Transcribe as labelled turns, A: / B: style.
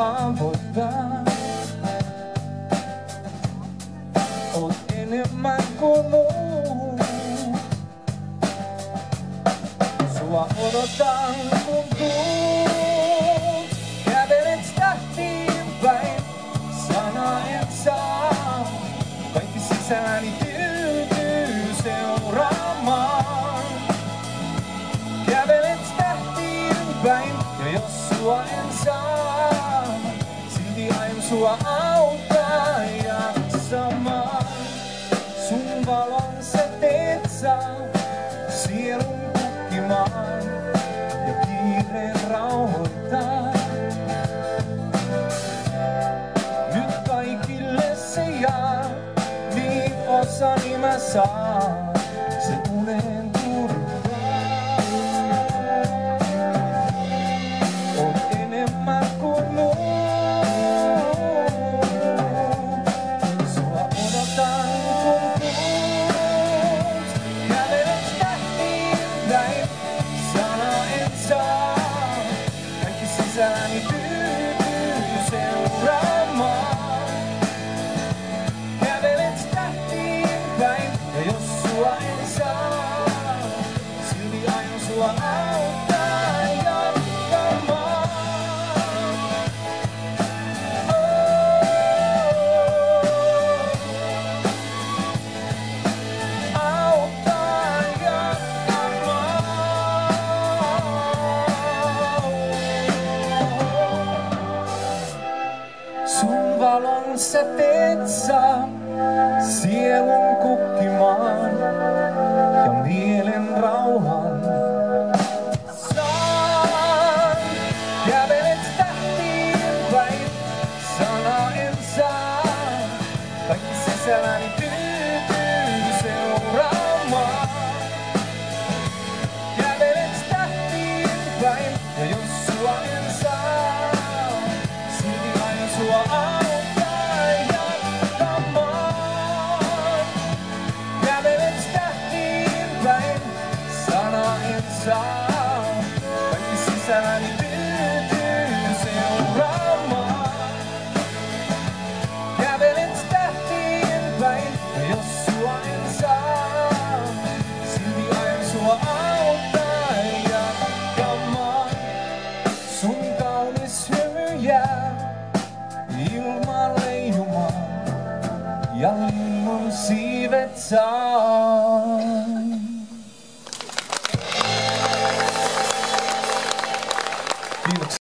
A: haavoittaa. Oot enemmän kuin muu. Sua odotan kun tuut. Kävelet tähtiin päin, sana en saa. Kaikki sisälläni tyytyy seuraamaan. Kävelet tähtiin päin, ja jos sua en saa, silti aion sua auttaa jaksamaan. Sun valon sä teet saa sielun kukkimaan ja kiireen rauhoittaa. Nyt kaikille se jää, niin osani mä saan se unen turvaa. Oot enemmän kuin muu. Sua odotan kun tuut. Kävelet tähtiin päin, sana en saa. Kaikki sisälläni tyytyy seuraamaan. Kävelet tähtiin päin, ja jos sua en saa, silti aion sua auttaa jatkamaan. Auttaa jatkamaan. Sun valon sä teet saa sielun kukkimaan ja mielen rauhan saan. Kävelet tähtiin päin, sana en saa. Kaikki sisälläni tyytyy seuraamaan. Kävelet tähtiin päin, ja jos sua en saa, silti aion sua auttaa jatkamaan. Kävelet tähtiin päin, sana en saa. Kaikki sisälläni tyytyy seuraamaan. Kävelet tähtiin päin, ja jos sua en saa, silti aion sua auttaa jatkamaan. Sun kaunis hymy jää ilmaan leijumaan, ja linnun siivet saa.